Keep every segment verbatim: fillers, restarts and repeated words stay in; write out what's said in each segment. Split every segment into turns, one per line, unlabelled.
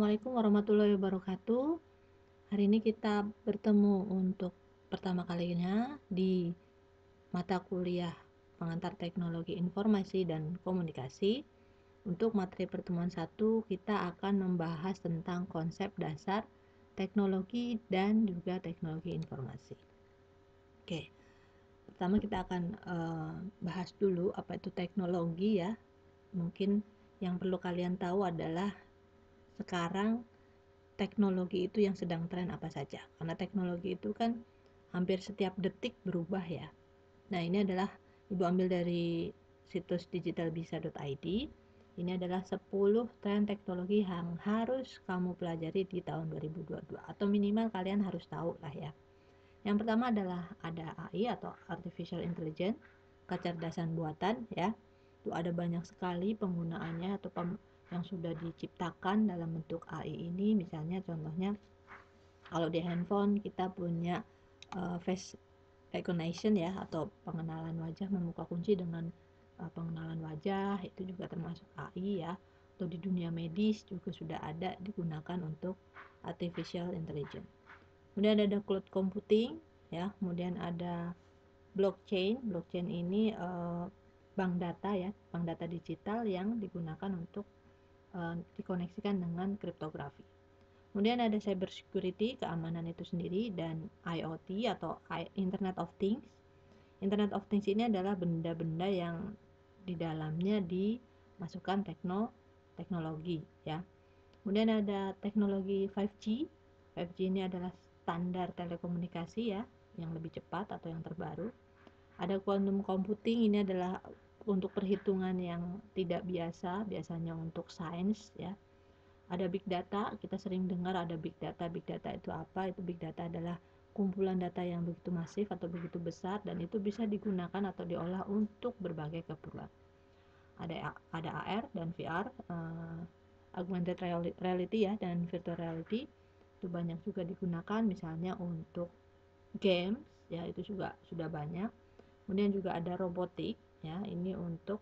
Assalamualaikum warahmatullahi wabarakatuh. Hari ini kita bertemu untuk pertama kalinya di mata kuliah pengantar teknologi informasi dan komunikasi. Untuk materi pertemuan satu, kita akan membahas tentang konsep dasar teknologi dan juga teknologi informasi. Oke, pertama kita akan uh, bahas dulu apa itu teknologi ya. Mungkin yang perlu kalian tahu adalah sekarang teknologi itu yang sedang tren apa saja, karena teknologi itu kan hampir setiap detik berubah ya. Nah, ini adalah ibu ambil dari situs digitalbisa dot i d. Ini adalah sepuluh tren teknologi yang harus kamu pelajari di tahun dua ribu dua puluh dua, atau minimal kalian harus tahu lah ya. Yang pertama adalah ada A I atau artificial intelligence, kecerdasan buatan ya. Itu ada banyak sekali penggunaannya atau pem yang sudah diciptakan dalam bentuk A I ini. Misalnya contohnya kalau di handphone kita punya uh, face recognition ya, atau pengenalan wajah, membuka kunci dengan uh, pengenalan wajah, itu juga termasuk A I ya. Atau di dunia medis juga sudah ada digunakan untuk artificial intelligence. Kemudian ada cloud computing ya, kemudian ada blockchain. Blockchain ini uh, bank data ya, bank data digital yang digunakan untuk uh, dikoneksikan dengan kriptografi. Kemudian ada cyber security, keamanan itu sendiri, dan I o T atau Internet of Things. Internet of Things ini adalah benda-benda yang di dalamnya dimasukkan tekno teknologi ya. Kemudian ada teknologi lima G. lima G ini adalah standar telekomunikasi ya, yang lebih cepat atau yang terbaru. Ada quantum computing, ini adalah untuk perhitungan yang tidak biasa, biasanya untuk sains ya. Ada big data, kita sering dengar ada big data. Big data itu apa? Itu big data adalah kumpulan data yang begitu masif atau begitu besar, dan itu bisa digunakan atau diolah untuk berbagai keperluan. Ada ada A R dan V R, uh, augmented reality ya, dan virtual reality. Itu banyak juga digunakan misalnya untuk games ya, itu juga sudah banyak. Kemudian juga ada robotik ya, ini untuk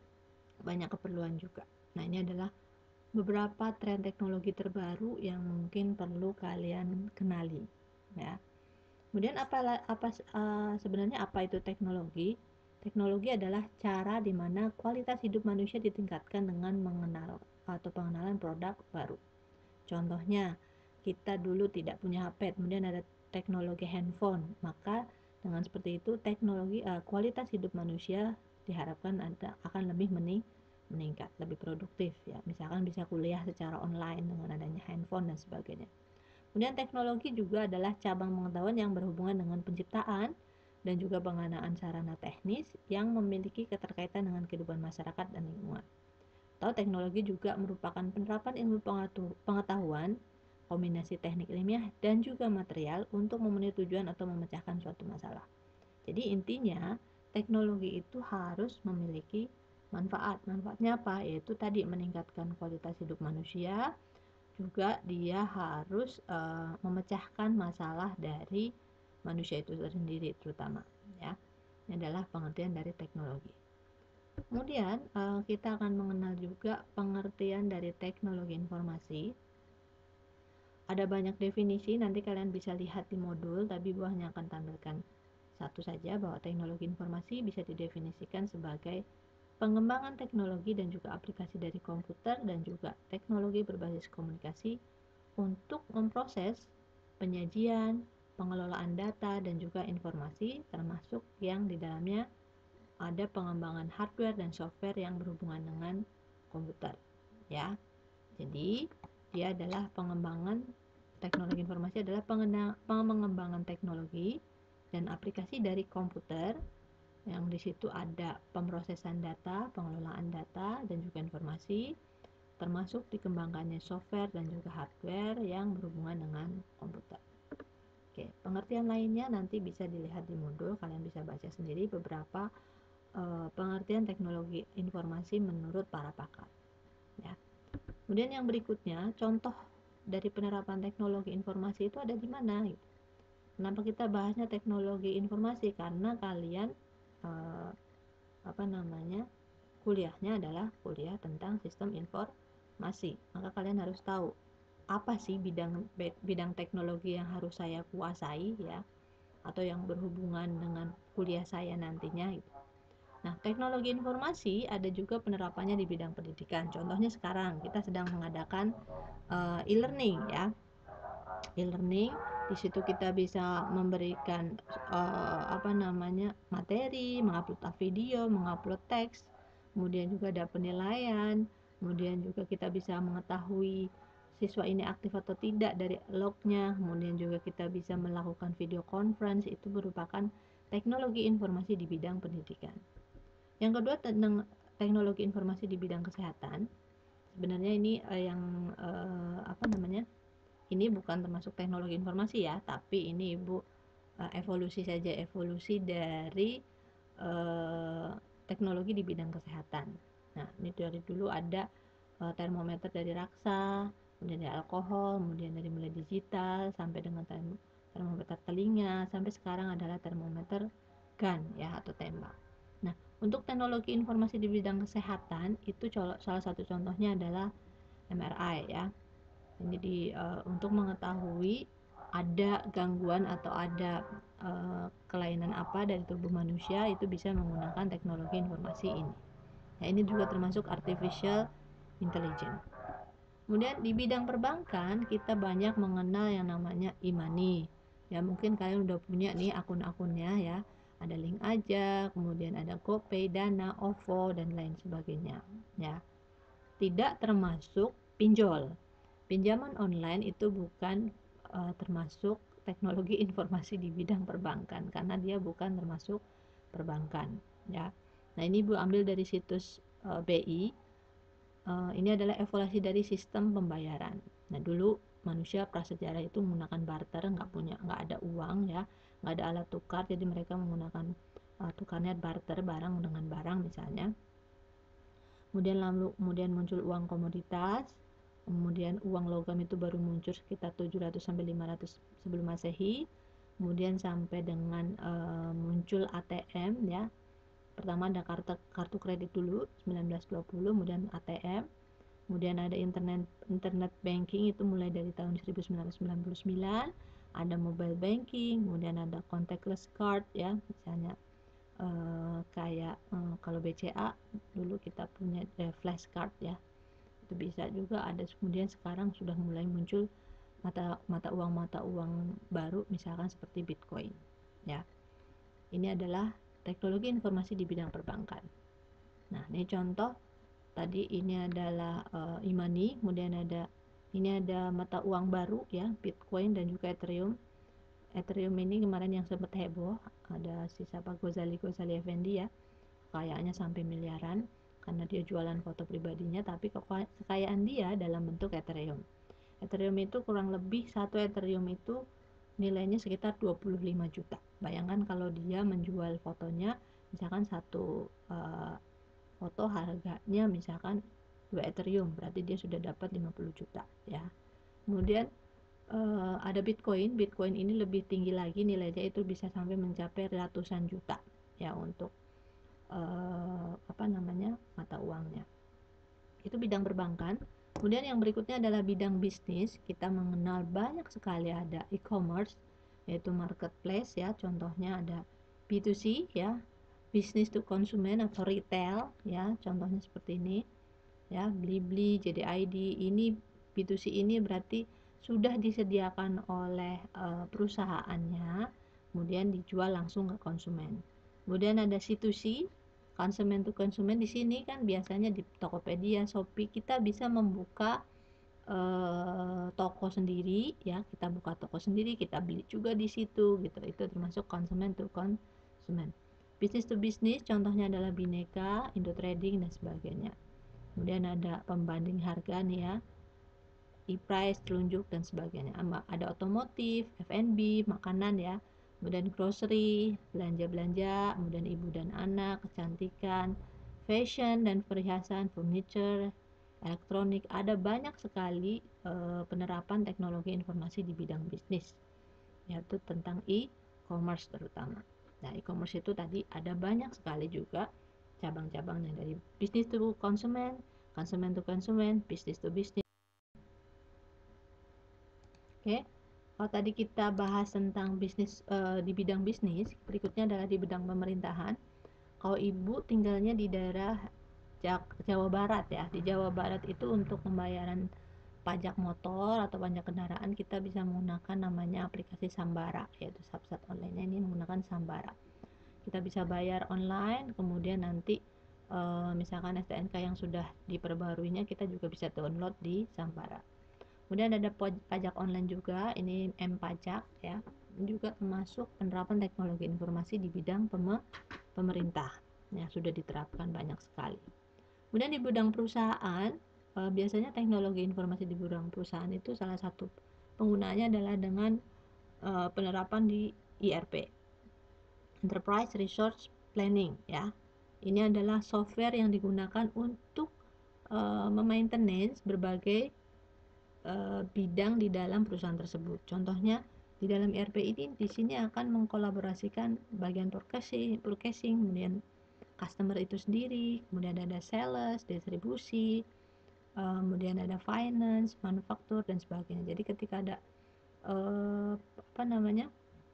banyak keperluan juga. Nah, ini adalah beberapa tren teknologi terbaru yang mungkin perlu kalian kenali ya. Kemudian apa apa uh, sebenarnya apa itu teknologi? Teknologi adalah cara di mana kualitas hidup manusia ditingkatkan dengan mengenal atau pengenalan produk baru. Contohnya, kita dulu tidak punya H P, kemudian ada teknologi handphone, maka dengan seperti itu teknologi uh, kualitas hidup manusia diharapkan ada, akan lebih mening meningkat, lebih produktif ya. Misalkan bisa kuliah secara online dengan adanya handphone dan sebagainya. Kemudian teknologi juga adalah cabang pengetahuan yang berhubungan dengan penciptaan dan juga pengadaan sarana teknis yang memiliki keterkaitan dengan kehidupan masyarakat dan lingkungan. Atau teknologi juga merupakan penerapan ilmu pengetahuan, kombinasi teknik ilmiah dan juga material untuk memenuhi tujuan atau memecahkan suatu masalah. Jadi intinya teknologi itu harus memiliki manfaat. Manfaatnya apa? Yaitu tadi meningkatkan kualitas hidup manusia, juga dia harus uh, memecahkan masalah dari manusia itu sendiri terutama ya. Ini adalah pengertian dari teknologi. Kemudian uh, kita akan mengenal juga pengertian dari teknologi informasi. Ada banyak definisi, nanti kalian bisa lihat di modul, tapi gua hanya akan tampilkan satu saja, bahwa teknologi informasi bisa didefinisikan sebagai pengembangan teknologi dan juga aplikasi dari komputer dan juga teknologi berbasis komunikasi untuk memproses penyajian, pengelolaan data dan juga informasi, termasuk yang di dalamnya ada pengembangan hardware dan software yang berhubungan dengan komputer ya. Jadi dia adalah pengembangan teknologi informasi adalah pengembangan teknologi dan aplikasi dari komputer yang di situ ada pemrosesan data, pengelolaan data dan juga informasi, termasuk dikembangkannya software dan juga hardware yang berhubungan dengan komputer. Oke, pengertian lainnya nanti bisa dilihat di modul, kalian bisa baca sendiri beberapa uh, pengertian teknologi informasi menurut para pakar ya. Kemudian yang berikutnya, contoh dari penerapan teknologi informasi itu ada di mana gitu. Kenapa kita bahasnya teknologi informasi? Karena kalian eh, apa namanya kuliahnya adalah kuliah tentang sistem informasi, maka kalian harus tahu apa sih bidang bidang teknologi yang harus saya kuasai ya, atau yang berhubungan dengan kuliah saya nantinya gitu. Nah, teknologi informasi ada juga penerapannya di bidang pendidikan. Contohnya sekarang kita sedang mengadakan uh, e-learning ya. E-learning di situ kita bisa memberikan uh, apa namanya materi, mengupload video, mengupload teks, kemudian juga ada penilaian, kemudian juga kita bisa mengetahui siswa ini aktif atau tidak dari lognya, kemudian juga kita bisa melakukan video conference. Itu merupakan teknologi informasi di bidang pendidikan. Yang kedua tentang teknologi informasi di bidang kesehatan. Sebenarnya ini uh, yang uh, apa namanya? Ini bukan termasuk teknologi informasi ya, tapi ini Ibu uh, evolusi saja, evolusi dari uh, teknologi di bidang kesehatan. Nah, ini dari dulu ada uh, termometer dari raksa, kemudian dari alkohol, kemudian dari mulai digital sampai dengan term termometer telinga, sampai sekarang adalah termometer gun ya atau tembak. Nah, untuk teknologi informasi di bidang kesehatan itu salah satu contohnya adalah M R I ya. Jadi uh, untuk mengetahui ada gangguan atau ada uh, kelainan apa dari tubuh manusia, itu bisa menggunakan teknologi informasi ini. Nah, ini juga termasuk artificial intelligence. Kemudian di bidang perbankan kita banyak mengenal yang namanya e-money. Ya mungkin kalian udah punya nih akun-akunnya ya. Ada link aja, kemudian ada GoPay, Dana, O V O dan lain sebagainya. Ya. Tidak termasuk pinjol. Pinjaman online itu bukan uh, termasuk teknologi informasi di bidang perbankan karena dia bukan termasuk perbankan ya. Nah, ini Bu ambil dari situs uh, B I. Uh, ini adalah evaluasi dari sistem pembayaran. Nah, dulu manusia prasejarah itu menggunakan barter, nggak punya nggak ada uang ya, nggak ada alat tukar, jadi mereka menggunakan uh, tukarnya barter, barang dengan barang misalnya. Kemudian lalu kemudian muncul uang komoditas, kemudian uang logam itu baru muncul sekitar tujuh ratus sampai lima ratus sebelum Masehi. Kemudian sampai dengan e, muncul A T M ya. Pertama ada kartu kartu kredit dulu sembilan belas dua puluh, kemudian A T M. Kemudian ada internet internet banking itu mulai dari tahun seribu sembilan ratus sembilan puluh sembilan. Ada mobile banking, kemudian ada contactless card ya, misalnya Uh, kayak uh, kalau B C A dulu kita punya uh, flash card ya, itu bisa juga ada. Kemudian sekarang sudah mulai muncul mata mata uang mata uang baru misalkan seperti Bitcoin ya. Ini adalah teknologi informasi di bidang perbankan. Nah, ini contoh tadi, ini adalah uh, e-money, kemudian ada ini ada mata uang baru ya, Bitcoin dan juga Ethereum. Ethereum ini kemarin yang sempat heboh, ada si siapa Gozali Gozali Effendi ya, kekayaannya sampai miliaran karena dia jualan foto pribadinya, tapi kekayaan dia dalam bentuk Ethereum. Ethereum itu kurang lebih satu Ethereum itu nilainya sekitar dua puluh lima juta. Bayangkan kalau dia menjual fotonya, misalkan satu uh, foto harganya misalkan dua Ethereum, berarti dia sudah dapat lima puluh juta ya. Kemudian uh, ada Bitcoin. Bitcoin ini lebih tinggi lagi nilainya, itu bisa sampai mencapai ratusan juta ya untuk uh, apa namanya mata uangnya. Itu bidang perbankan. Kemudian yang berikutnya adalah bidang bisnis. Kita mengenal banyak sekali, ada e-commerce yaitu marketplace ya, contohnya ada B to C ya, business to consumer atau retail ya, contohnya seperti ini ya, Blibli, J D I D. Ini B to C ini berarti sudah disediakan oleh uh, perusahaannya, kemudian dijual langsung ke konsumen. Kemudian ada C to C, konsumen to konsumen. Di sini kan biasanya di Tokopedia, Shopee kita bisa membuka uh, toko sendiri ya, kita buka toko sendiri, kita beli juga di situ gitu. Itu termasuk konsumen to konsumen. Business to business contohnya adalah Bineka, Indo Trading dan sebagainya. Kemudian ada pembanding harga nih ya, e-price, telunjuk dan sebagainya. Ada otomotif, F and B, makanan ya, kemudian grocery, belanja-belanja, kemudian ibu dan anak, kecantikan, fashion dan perhiasan, furniture, elektronik. Ada banyak sekali e, penerapan teknologi informasi di bidang bisnis, yaitu tentang e-commerce terutama. Nah, e-commerce itu tadi ada banyak sekali juga cabang-cabangnya, dari business to consumer, consumer to consumer, business to business. Oke. Kalau tadi kita bahas tentang bisnis uh, di bidang bisnis, berikutnya adalah di bidang pemerintahan. Kalau Ibu tinggalnya di daerah Jawa Barat ya, di Jawa Barat itu untuk pembayaran pajak motor atau pajak kendaraan kita bisa menggunakan namanya aplikasi Sambara, yaitu Samsat online ini menggunakan Sambara. Kita bisa bayar online, kemudian nanti e, misalkan S T N K yang sudah diperbaruinya kita juga bisa download di Sambara. Kemudian ada pajak online juga, ini M-Pajak ya, ini juga termasuk penerapan teknologi informasi di bidang pemerintah ya, sudah diterapkan banyak sekali. Kemudian di bidang perusahaan, biasanya teknologi informasi di bidang perusahaan itu salah satu penggunaannya adalah dengan penerapan di E R P, Enterprise Resource Planning ya. Ini adalah software yang digunakan untuk uh, memaintenance berbagai uh, bidang di dalam perusahaan tersebut. Contohnya di dalam E R P ini di sini akan mengkolaborasikan bagian purchasing, purchasing, kemudian customer itu sendiri, kemudian ada sales, distribusi, uh, kemudian ada finance, manufaktur dan sebagainya. Jadi ketika ada uh, apa namanya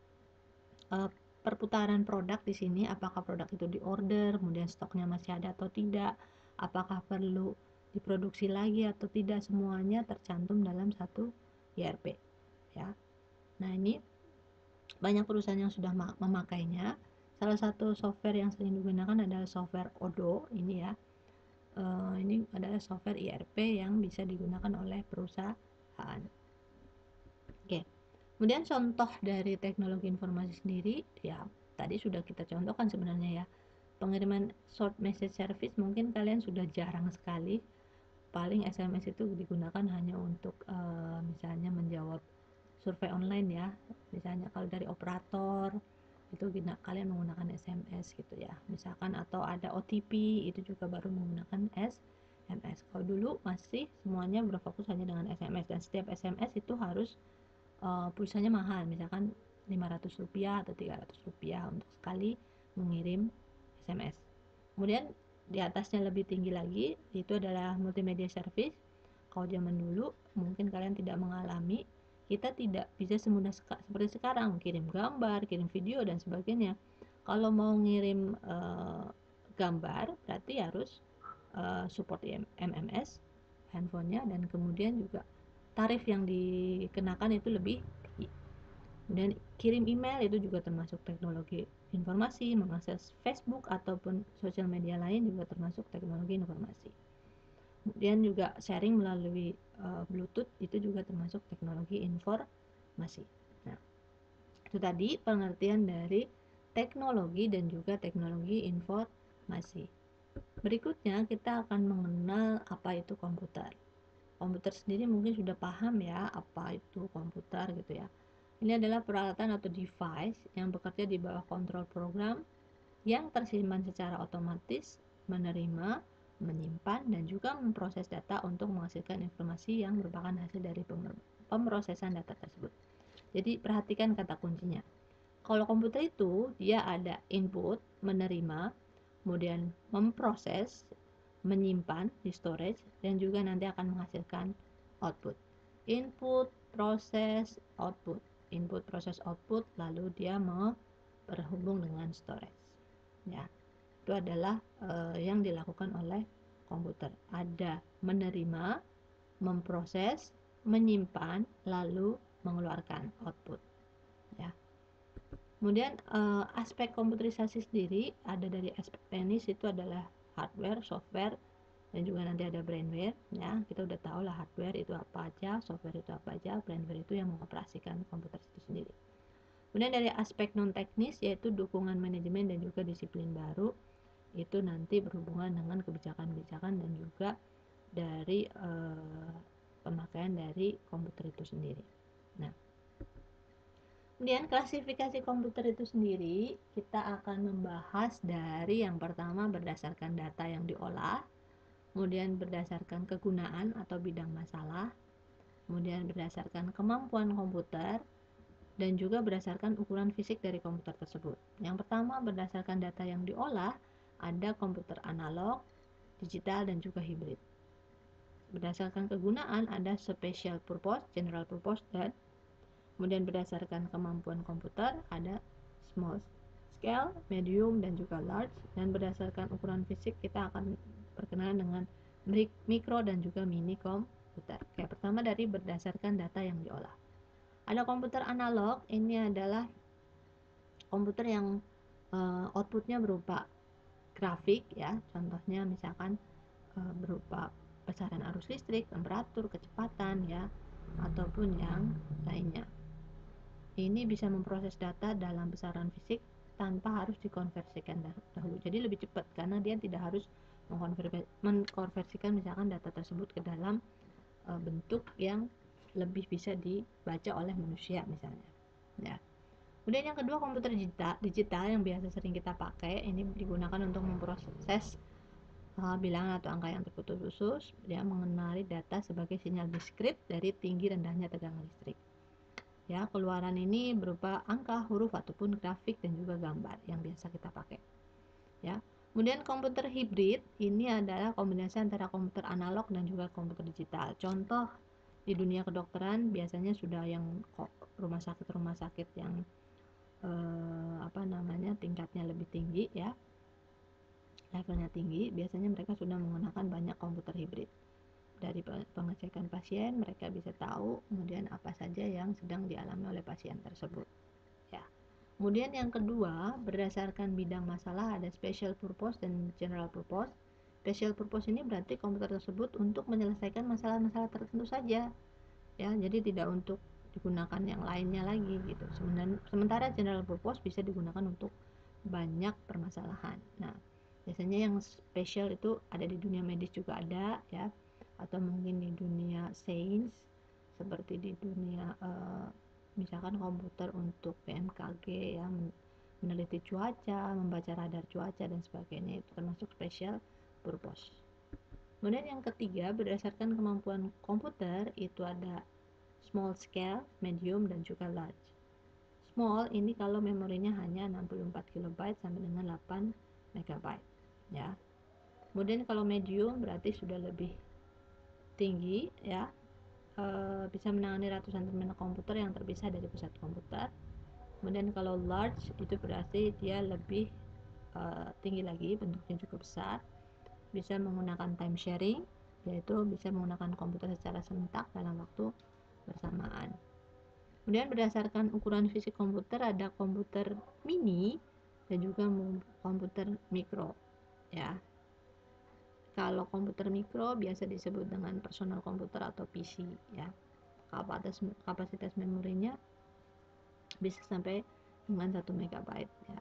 uh, perputaran produk di sini, apakah produk itu diorder, kemudian stoknya masih ada atau tidak, apakah perlu diproduksi lagi atau tidak, semuanya tercantum dalam satu E R P ya. Nah, ini banyak perusahaan yang sudah memakainya. Salah satu software yang sering digunakan adalah software Odoo ini ya. Uh, ini adalah software E R P yang bisa digunakan oleh perusahaan. Oke. Kemudian contoh dari teknologi informasi sendiri, ya tadi sudah kita contohkan sebenarnya ya. Pengiriman short message service mungkin kalian sudah jarang sekali. Paling S M S itu digunakan hanya untuk uh, misalnya menjawab survei online ya. Misalnya kalau dari operator itu kalian menggunakan S M S gitu ya. Misalkan atau ada O T P itu juga baru menggunakan S M S. Kalau dulu masih semuanya berfokus hanya dengan S M S, dan setiap S M S itu harus uh, pulsanya mahal, misalkan lima ratus rupiah atau tiga ratus rupiah untuk sekali mengirim S M S. Kemudian di atasnya lebih tinggi lagi itu adalah multimedia service. Kalau zaman dulu mungkin kalian tidak mengalami, kita tidak bisa semudah seka- seperti sekarang kirim gambar, kirim video dan sebagainya. Kalau mau ngirim uh, gambar berarti harus uh, support M M S handphonenya, dan kemudian juga tarif yang dikenakan itu lebih tinggi. Kemudian kirim email itu juga termasuk teknologi informasi, mengakses Facebook ataupun sosial media lain juga termasuk teknologi informasi. Kemudian juga sharing melalui uh, Bluetooth itu juga termasuk teknologi informasi. Nah, itu tadi pengertian dari teknologi dan juga teknologi informasi. Berikutnya kita akan mengenal apa itu komputer. Komputer sendiri mungkin sudah paham ya apa itu komputer gitu ya. Ini adalah peralatan atau device yang bekerja di bawah kontrol program yang tersimpan secara otomatis, menerima, menyimpan, dan juga memproses data untuk menghasilkan informasi yang merupakan hasil dari pemrosesan data tersebut. Jadi perhatikan kata kuncinya. Kalau komputer itu dia ada input, menerima, kemudian memproses, menyimpan di storage, dan juga nanti akan menghasilkan output. Input, proses, output. Input, proses, output, lalu dia mau berhubung dengan storage. Ya, itu adalah uh, yang dilakukan oleh komputer. Ada menerima, memproses, menyimpan, lalu mengeluarkan output. Ya. Kemudian uh, aspek komputerisasi sendiri ada dari aspek teknis, itu adalah hardware, software, dan juga nanti ada brainware ya. Kita udah tahu lah hardware itu apa aja, software itu apa aja, brainware itu yang mengoperasikan komputer itu sendiri. Kemudian dari aspek non teknis yaitu dukungan manajemen dan juga disiplin baru, itu nanti berhubungan dengan kebijakan-kebijakan dan juga dari uh, pemakaian dari komputer itu sendiri. Nah, kemudian klasifikasi komputer itu sendiri kita akan membahas dari yang pertama berdasarkan data yang diolah, kemudian berdasarkan kegunaan atau bidang masalah, kemudian berdasarkan kemampuan komputer, dan juga berdasarkan ukuran fisik dari komputer tersebut. Yang pertama berdasarkan data yang diolah, ada komputer analog, digital, dan juga hibrid. Berdasarkan kegunaan ada special purpose, general purpose, dan Kemudian berdasarkan kemampuan komputer ada small scale, medium, dan juga large. Dan berdasarkan ukuran fisik kita akan berkenalan dengan mikro dan juga mini komputer. Oke, pertama dari berdasarkan data yang diolah. Ada komputer analog, ini adalah komputer yang uh, outputnya berupa grafik ya, contohnya misalkan uh, berupa besaran arus listrik, temperatur, kecepatan ya, ataupun yang lainnya. Ini bisa memproses data dalam besaran fisik tanpa harus dikonversikan dahulu. Jadi lebih cepat karena dia tidak harus mengkonversikan misalkan data tersebut ke dalam uh, bentuk yang lebih bisa dibaca oleh manusia misalnya. Ya. Kemudian yang kedua komputer digital, digital yang biasa sering kita pakai, ini digunakan untuk memproses uh, bilangan atau angka yang terputus-putus, dia mengenali data sebagai sinyal diskrit dari tinggi rendahnya tegangan listrik. Ya, keluaran ini berupa angka, huruf ataupun grafik dan juga gambar yang biasa kita pakai. Ya. Kemudian komputer hibrid ini adalah kombinasi antara komputer analog dan juga komputer digital. Contoh di dunia kedokteran biasanya sudah yang rumah sakit-rumah sakit yang eh, apa namanya tingkatnya lebih tinggi ya, levelnya tinggi, biasanya mereka sudah menggunakan banyak komputer hibrid. Dari pengecekan pasien mereka bisa tahu kemudian apa saja yang sedang dialami oleh pasien tersebut ya. Kemudian yang kedua, berdasarkan bidang masalah ada special purpose dan general purpose. Special purpose ini berarti komputer tersebut untuk menyelesaikan masalah-masalah tertentu saja ya, jadi tidak untuk digunakan yang lainnya lagi gitu. Sementara general purpose bisa digunakan untuk banyak permasalahan. Nah, biasanya yang spesial itu ada di dunia medis juga ada ya, atau mungkin di dunia sains seperti di dunia uh, misalkan komputer untuk B M K G ya, meneliti cuaca, membaca radar cuaca dan sebagainya, itu termasuk special purpose. Kemudian yang ketiga, berdasarkan kemampuan komputer itu ada small scale, medium, dan juga large. Small ini kalau memorinya hanya enam puluh empat kilobyte sampai dengan delapan megabyte ya. Kemudian kalau medium berarti sudah lebih tinggi ya, e, bisa menangani ratusan terminal komputer yang terpisah dari pusat komputer. Kemudian kalau large itu berarti dia lebih e, tinggi lagi, bentuknya cukup besar, bisa menggunakan time sharing, yaitu bisa menggunakan komputer secara serentak dalam waktu bersamaan. Kemudian berdasarkan ukuran fisik komputer ada komputer mini dan juga komputer mikro ya. Kalau komputer mikro biasa disebut dengan personal komputer atau P C ya. Kapasitas kapasitas memorinya bisa sampai dengan satu megabyte ya.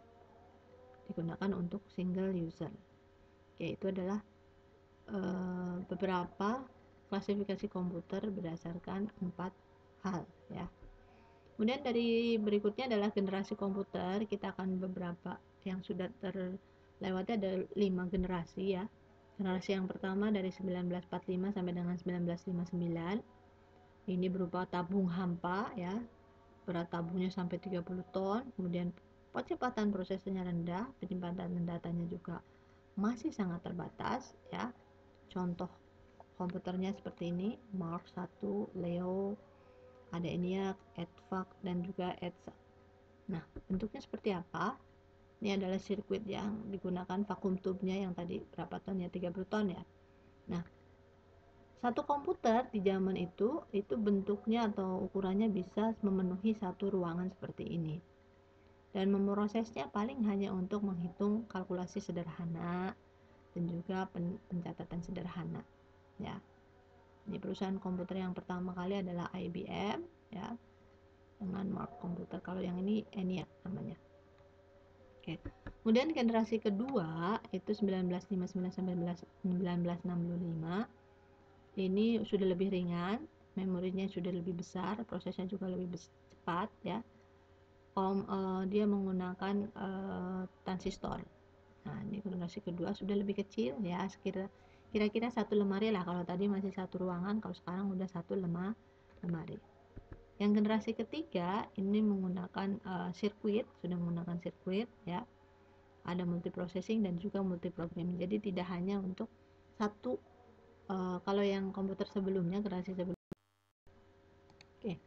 Digunakan untuk single user. Yaitu adalah e, beberapa klasifikasi komputer berdasarkan empat hal ya. Kemudian dari berikutnya adalah generasi komputer. Kita akan beberapa yang sudah terlewati, ada lima generasi ya. Generasi yang pertama dari sembilan belas empat puluh lima sampai dengan sembilan belas lima puluh sembilan. Ini berupa tabung hampa ya. Berat tabungnya sampai tiga puluh ton. Kemudian kecepatan prosesnya rendah, penyimpanan datanya juga masih sangat terbatas ya. Contoh komputernya seperti ini, Mark satu, Leo, ada ENIAC, EDVAC, dan juga EDSA. Nah, bentuknya seperti apa? Ini adalah sirkuit yang digunakan, vakum tube-nya yang tadi berapa ton ya, tiga puluh ton ya. Nah, satu komputer di zaman itu, itu bentuknya atau ukurannya bisa memenuhi satu ruangan seperti ini. Dan memprosesnya paling hanya untuk menghitung kalkulasi sederhana dan juga pencatatan sederhana ya. Ini perusahaan komputer yang pertama kali adalah I B M ya, dengan Mark komputer. Kalau yang ini ENIAC namanya. Oke. Kemudian generasi kedua itu sembilan belas lima puluh sembilan sampai sembilan belas enam puluh lima. Ini sudah lebih ringan, memorinya sudah lebih besar, prosesnya juga lebih cepat ya. Om uh, dia menggunakan uh, transistor. Nah, ini generasi kedua sudah lebih kecil ya, sekira kira-kira satu lemari lah. Kalau tadi masih satu ruangan, kalau sekarang udah satu lema, lemari. Yang generasi ketiga ini menggunakan uh, sirkuit, sudah menggunakan sirkuit ya. Ada multiprocessing dan juga multiprogramming. Jadi tidak hanya untuk satu, uh, kalau yang komputer sebelumnya, generasi sebelumnya. Oke,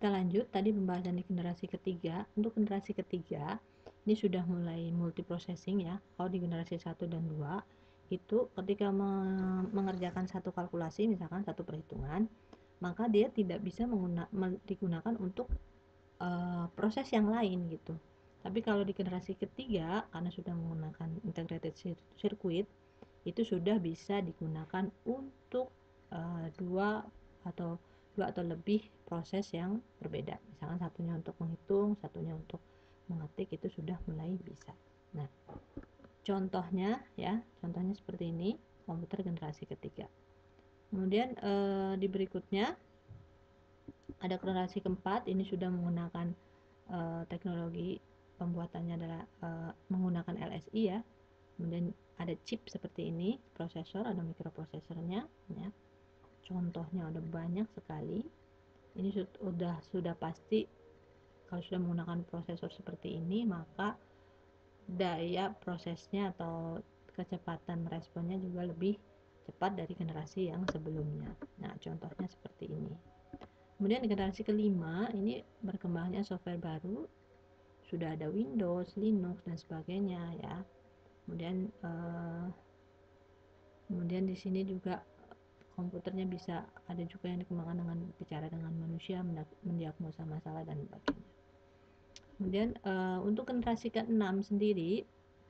kita lanjut tadi pembahasan di generasi ketiga. Untuk generasi ketiga ini sudah mulai multiprocessing ya. Kalau di generasi satu dan dua itu ketika mengerjakan satu kalkulasi, misalkan satu perhitungan, maka dia tidak bisa menggunakan, digunakan untuk uh, proses yang lain gitu. Tapi kalau di generasi ketiga, karena sudah menggunakan integrated circuit, itu sudah bisa digunakan untuk uh, dua atau dua atau lebih proses yang berbeda. Misalkan satunya untuk menghitung, satunya untuk mengetik, itu sudah mulai bisa. Nah, contohnya ya, contohnya seperti ini, komputer generasi ketiga. Kemudian uh, di berikutnya ada generasi keempat, ini sudah menggunakan uh, teknologi pembuatannya adalah uh, menggunakan L S I ya. Kemudian ada chip seperti ini, prosesor, ada mikroprosesornya ya. Contohnya ada banyak sekali. Ini sudah sudah pasti kalau sudah menggunakan prosesor seperti ini, maka daya prosesnya atau kecepatan responnya juga lebih cepat dari generasi yang sebelumnya. Nah, contohnya seperti ini. Kemudian generasi kelima ini berkembangnya software baru, sudah ada Windows, Linux dan sebagainya ya. Kemudian eh, kemudian di sini juga komputernya bisa ada juga yang dikembangkan dengan bicara dengan manusia, mendiagnosa masalah dan sebagainya. Kemudian eh, untuk generasi keenam sendiri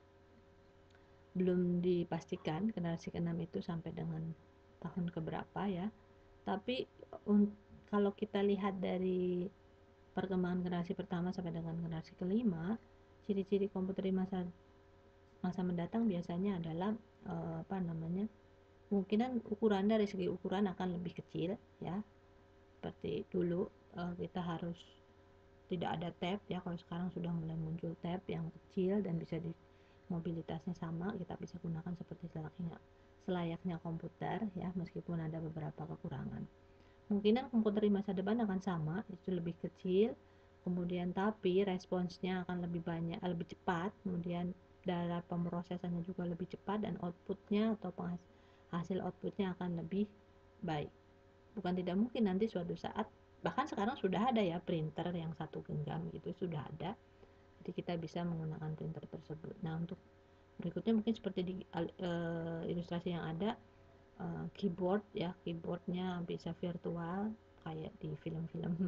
belum dipastikan generasi keenam itu sampai dengan tahun keberapa ya. Tapi un- kalau kita lihat dari perkembangan generasi pertama sampai dengan generasi kelima, ciri-ciri komputer di masa masa mendatang biasanya adalah eh, apa namanya, kemungkinan ukuran dari segi ukuran akan lebih kecil ya. Seperti dulu eh, kita harus tidak ada tab ya, kalau sekarang sudah mulai muncul tab yang kecil dan bisa di mobilitasnya sama, kita bisa gunakan seperti selayaknya selayaknya komputer ya, meskipun ada beberapa kekurangan. Kemungkinan komputer di masa depan akan sama, itu lebih kecil, kemudian tapi responsnya akan lebih banyak, lebih cepat, kemudian dalam pemrosesannya juga lebih cepat, dan outputnya atau hasil outputnya akan lebih baik. Bukan tidak mungkin nanti suatu saat, bahkan sekarang sudah ada ya printer yang satu genggam gitu, sudah ada, jadi kita bisa menggunakan printer tersebut. Nah, untuk berikutnya mungkin seperti di uh, ilustrasi yang ada, uh, keyboard ya, keyboardnya bisa virtual kayak di film-film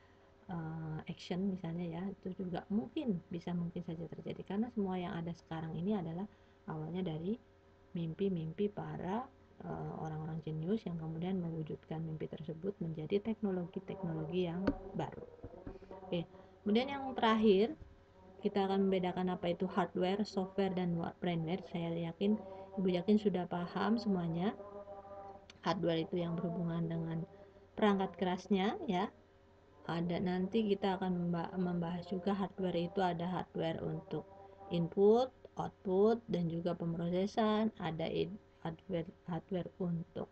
uh, action misalnya ya, itu juga mungkin bisa mungkin saja terjadi, karena semua yang ada sekarang ini adalah awalnya dari mimpi-mimpi para uh, orang-orang jenius yang kemudian mewujudkan mimpi tersebut menjadi teknologi-teknologi yang baru. Oke, kemudian yang terakhir kita akan membedakan apa itu hardware, software, dan brainware. Saya yakin, Ibu yakin sudah paham semuanya. Hardware itu yang berhubungan dengan perangkat kerasnya ya. Ada nanti kita akan membahas juga hardware itu ada hardware untuk input, output, dan juga pemrosesan. Ada hardware hardware untuk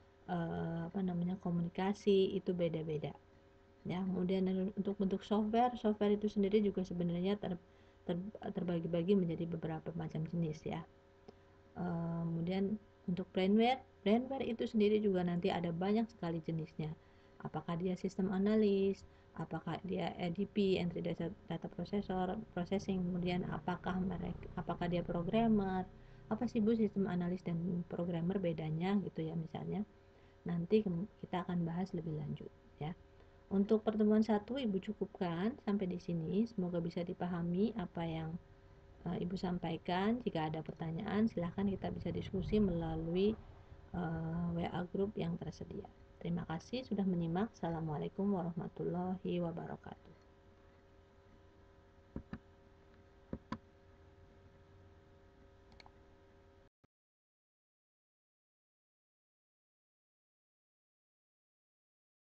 uh, apa namanya komunikasi, itu beda-beda. Ya, kemudian untuk bentuk software, software itu sendiri juga sebenarnya ter, ter, terbagi-bagi menjadi beberapa macam jenis ya. E, kemudian untuk brainware, brainware itu sendiri juga nanti ada banyak sekali jenisnya. Apakah dia sistem analis, apakah dia E D P, entry data, data processor, processing, kemudian apakah mereka, apakah dia programmer, apa sih Bu sistem analis dan programmer bedanya gitu ya misalnya. Nanti kita akan bahas lebih lanjut ya. Untuk pertemuan satu Ibu cukupkan sampai di sini. Semoga bisa dipahami apa yang uh, Ibu sampaikan. Jika ada pertanyaan, silahkan kita bisa diskusi melalui uh, W A group yang tersedia. Terima kasih sudah menyimak. Assalamualaikum warahmatullahi wabarakatuh.